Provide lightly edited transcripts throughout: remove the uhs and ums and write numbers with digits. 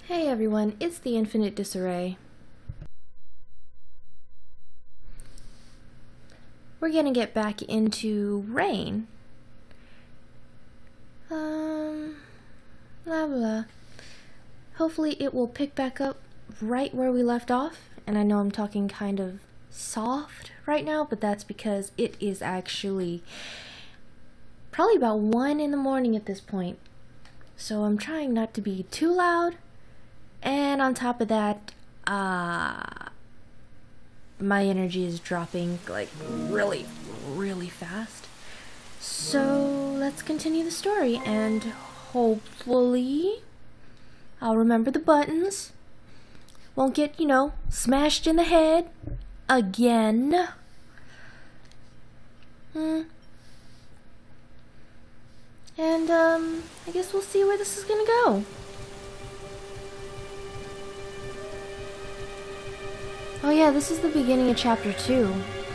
Hey everyone, it's the Infinite Disarray. We're gonna get back into Rain. Blah blah. Hopefully it will pick back up right where we left off. And I know I'm talking kind of soft right now, but that's because it is actually probably about 1 in the morning at this point. So I'm trying not to be too loud. And on top of that, my energy is dropping like really fast. So let's continue the story and hopefully I'll remember the buttons. Won't get, smashed in the head again. And I guess we'll see where this is gonna go. Oh yeah, this is the beginning of chapter 2.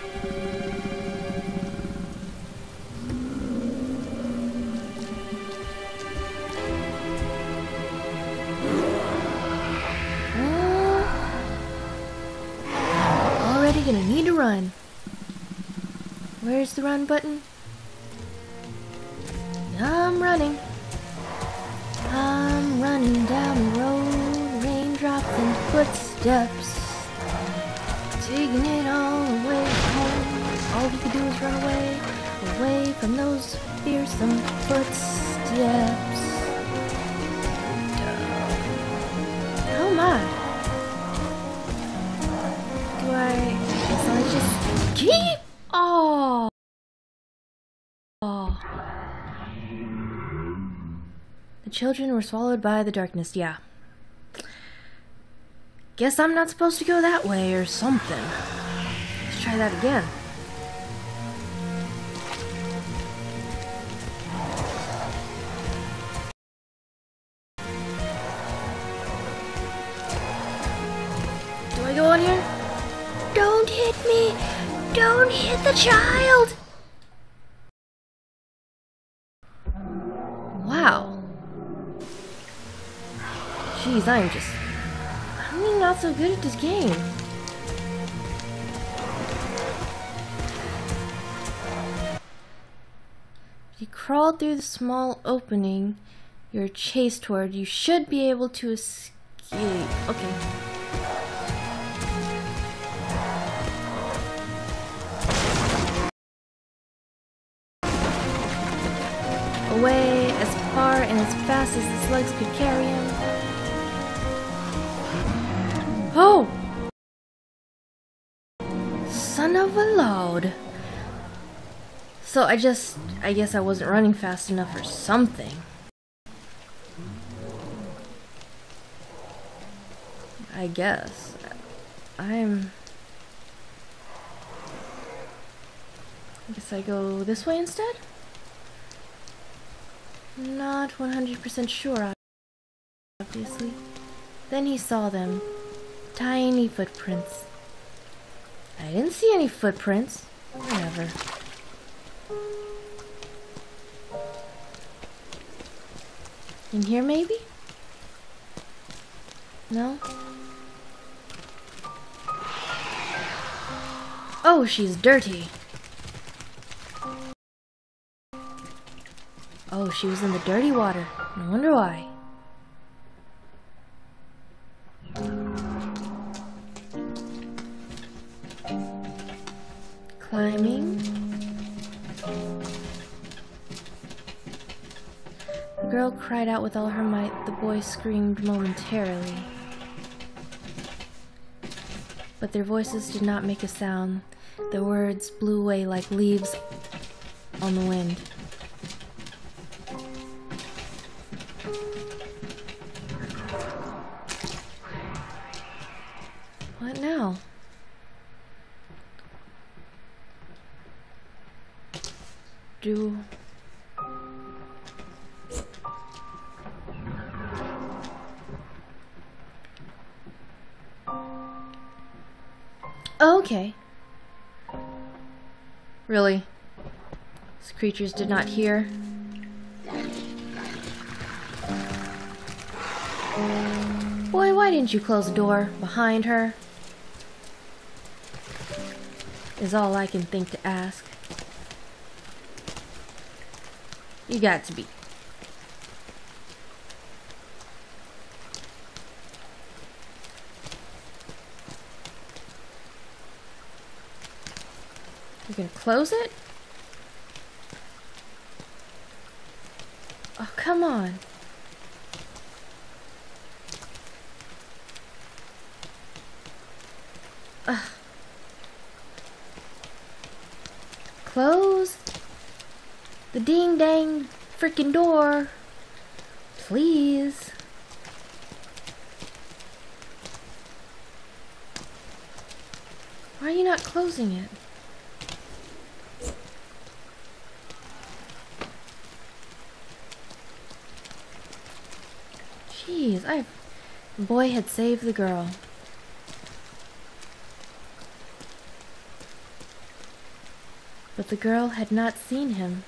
Already gonna need to run. Where's the run button? I'm running. I'm running down the road, raindrops and footsteps. Taking it all away home. All you could do is run away from those fearsome footsteps. Oh my. Guess I just keep? Oh. The children were swallowed by the darkness, yeah. Guess I'm not supposed to go that way or something. Let's try that again. Do I go on here? Don't hit me! Don't hit the child! Wow. Jeez, I'm not so good at this game. If you crawl through the small opening you're chased toward, you should be able to escape. Okay. Away as far and as fast as his legs could carry him. Oh! Son of a load. So I guess I wasn't running fast enough or something. I guess. I guess I go this way instead? Not 100% sure, obviously. Then he saw them. Tiny footprints. I didn't see any footprints. Whatever. In here, maybe? No? Oh, she's dirty. Oh, she was in the dirty water. No wonder why. Climbing. The girl cried out with all her might. The boy screamed momentarily. But their voices did not make a sound. The words blew away like leaves on the wind. What now? Okay. Really? These creatures did not hear. Boy, why didn't you close the door behind her? Is all I can think to ask. You got to be. You gonna close it? Oh, come on. Ugh. Close the ding dang freaking door. Please. Why are you not closing it? Jeez, boy had saved the girl. But the girl had not seen him.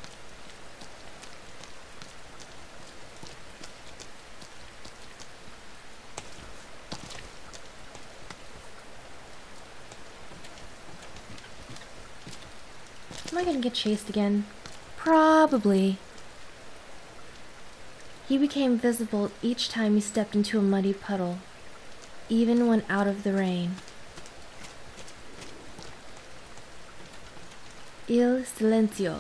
Am I gonna get chased again? Probably. He became visible each time he stepped into a muddy puddle, even when out of the rain. Il silenzio.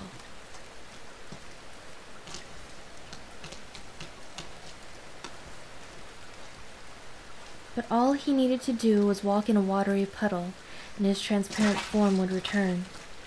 But all he needed to do was walk in a watery puddle, and his transparent form would return.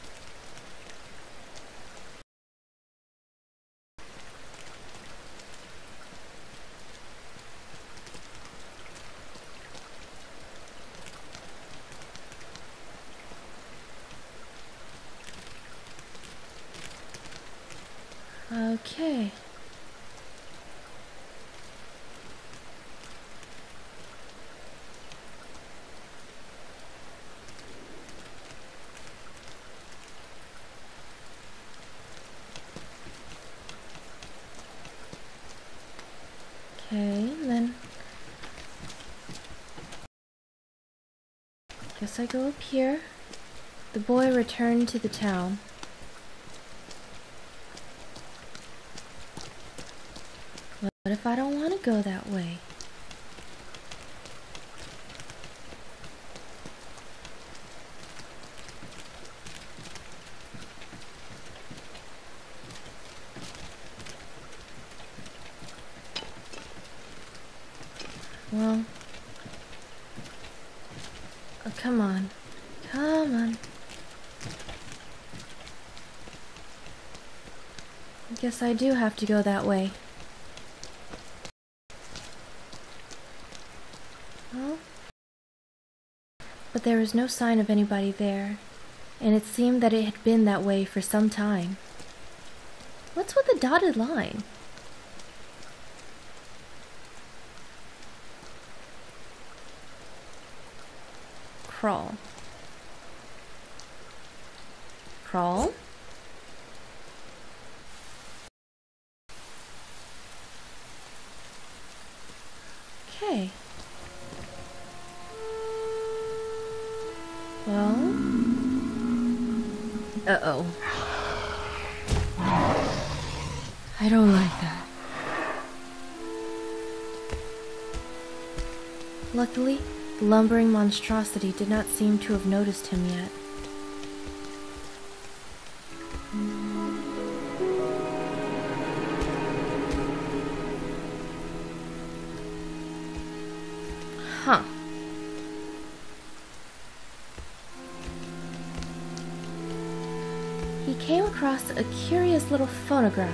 Okay. Okay, then guess I go up here. The boy returned to the town. What if I don't want to go that way? Well, oh, come on. Come on. I guess I do have to go that way. Well, but there was no sign of anybody there, and it seemed that it had been that way for some time. What's with the dotted line? Crawl. Crawl. Okay. Well. Uh-oh. I don't like that. Luckily, the lumbering monstrosity did not seem to have noticed him yet. Huh. He came across a curious little phonograph.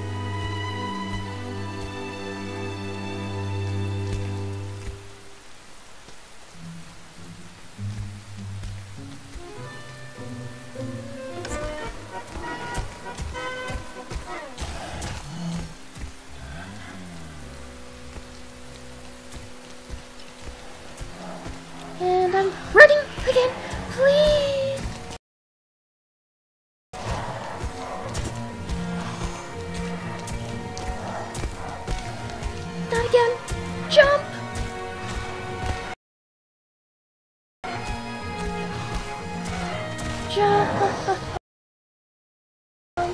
And I'm running again, please! Not again! Jump!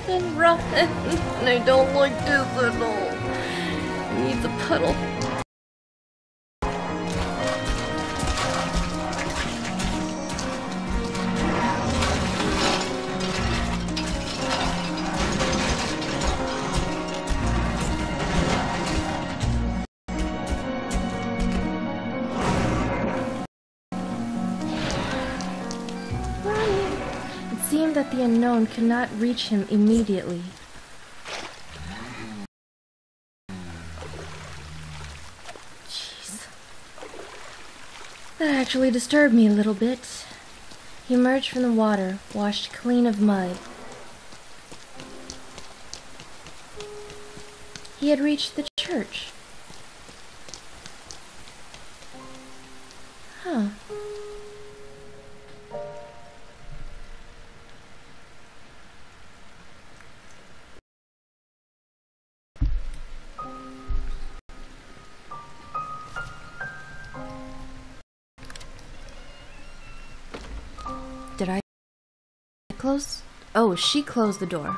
and run. And I don't like this at all. He needs a puddle. It seemed that the unknown could not reach him immediately. Jeez. That actually disturbed me a little bit. He emerged from the water, washed clean of mud. He had reached the church. Huh. Did I close? Oh, she closed the door.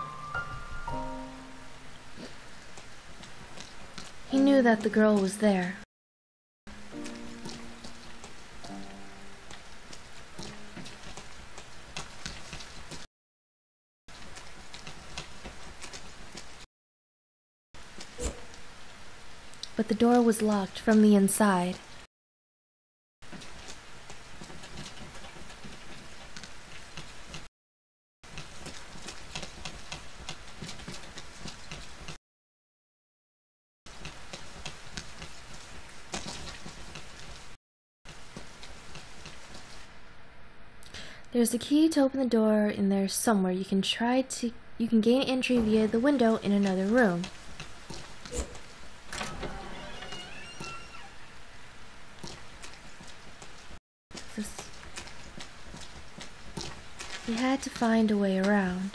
He knew that the girl was there. But the door was locked from the inside. There's a key to open the door in there somewhere. You can gain entry via the window in another room. He had to find a way around.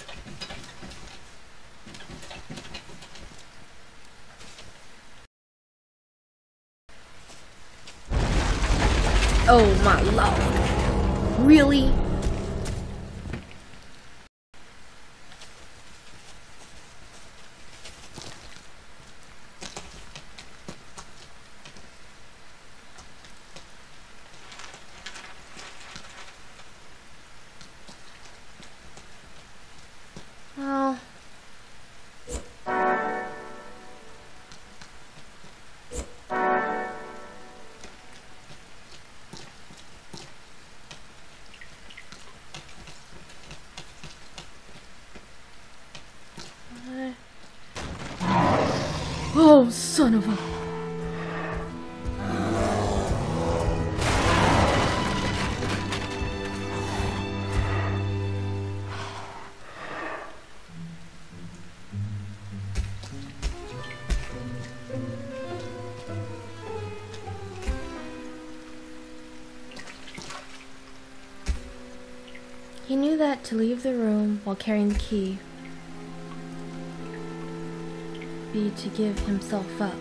Oh my lord. Really? Well, oh, son of a... He knew that to leave the room while carrying the key would be to give himself up.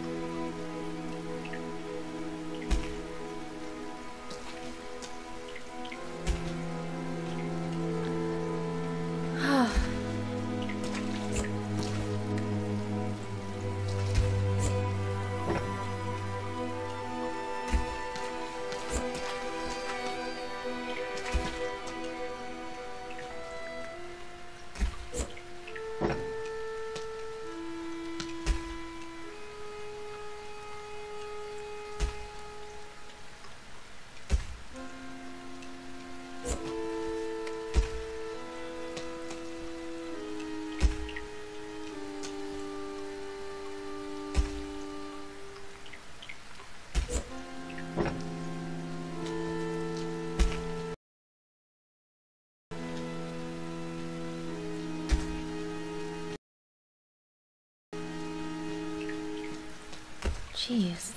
Jeez.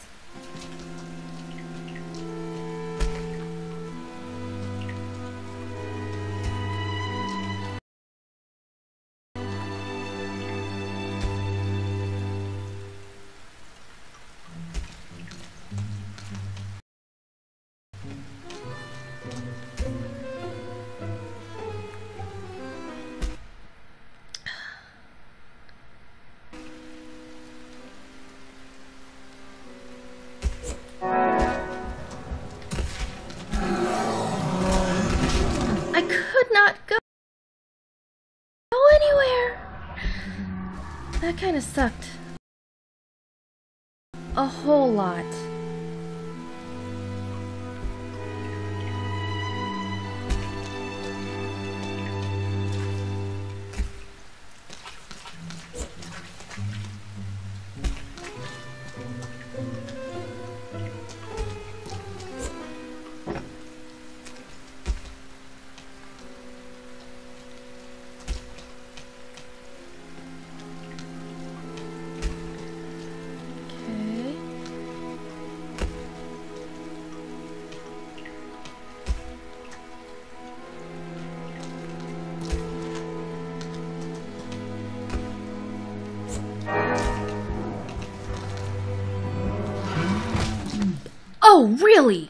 That kind of sucked. A whole lot. Oh, really?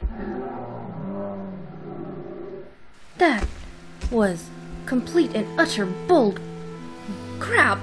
That was complete and utter bull crap.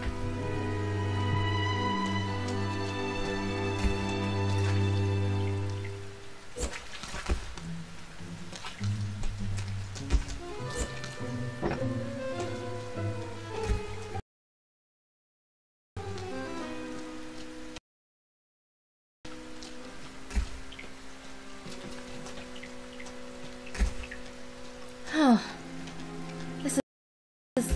Oh, this is...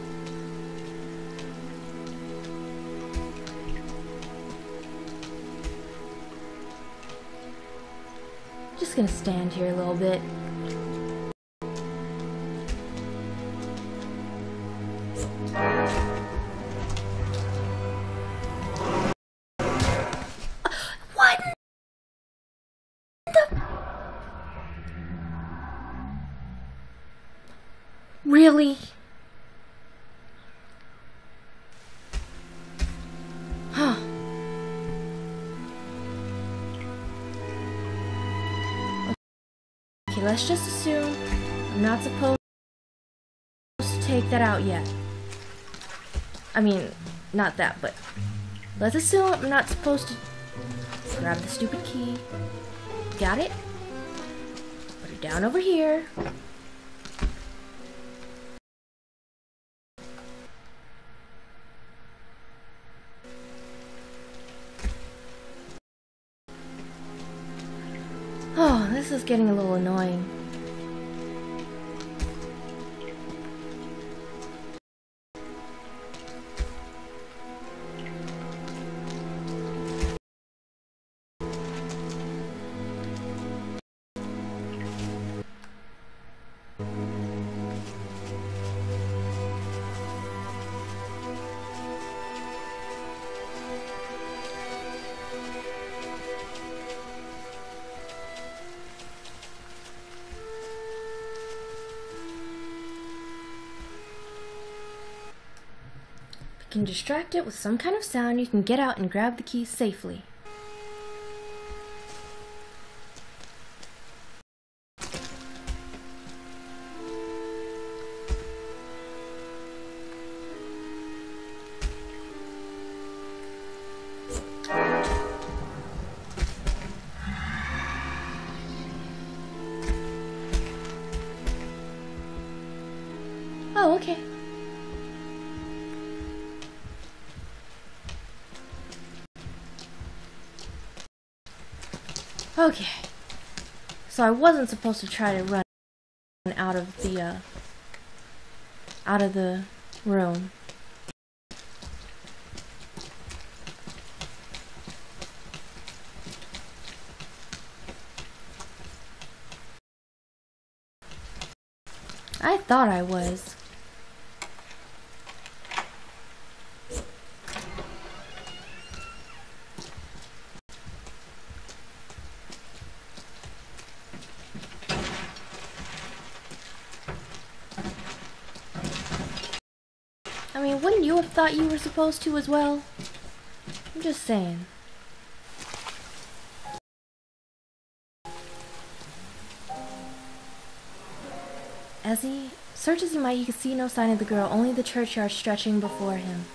Just gonna stand here a little bit. What the... Really? Huh. Okay, let's just assume I'm not supposed to take that out yet. I mean, not that, but let's assume I'm not supposed to grab the stupid key. Got it? Put it down over here. Oh, this is getting a little annoying. You can distract it with some kind of sound, you can get out and grab the key safely. Oh, okay. Okay, so I wasn't supposed to try to run out of the room. I thought I was. I mean, wouldn't you have thought you were supposed to as well? I'm just saying. As he searched as he might, he could see no sign of the girl, only the churchyard stretching before him.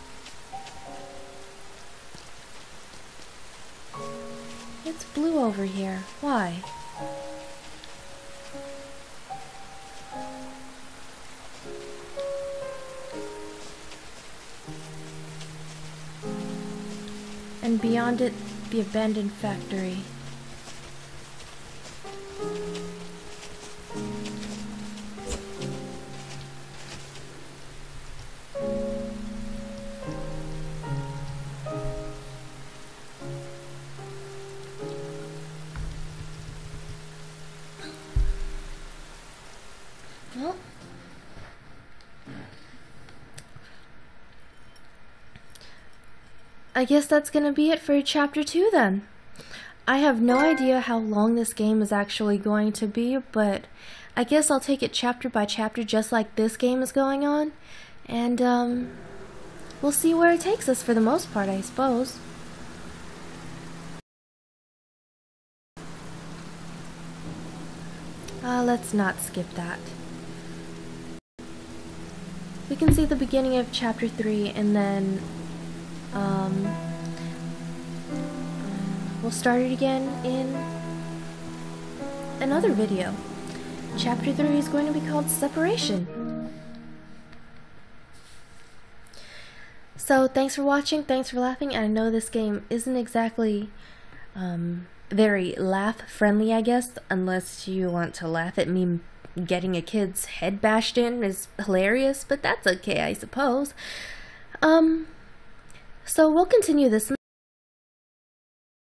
It's blue over here. Why? And beyond it, the abandoned factory. Well, I guess that's gonna be it for chapter 2 then. I have no idea how long this game is actually going to be, but I guess I'll take it chapter by chapter just like this game is going on. And we'll see where it takes us for the most part, I suppose. Let's not skip that. We can see the beginning of chapter 3 and then we'll start it again in another video. Chapter 3 is going to be called Separation. So thanks for watching, thanks for laughing. I know this game isn't exactly very laugh friendly, I guess, unless you want to laugh at me getting a kid's head bashed in is hilarious, but that's okay, I suppose. So we'll continue this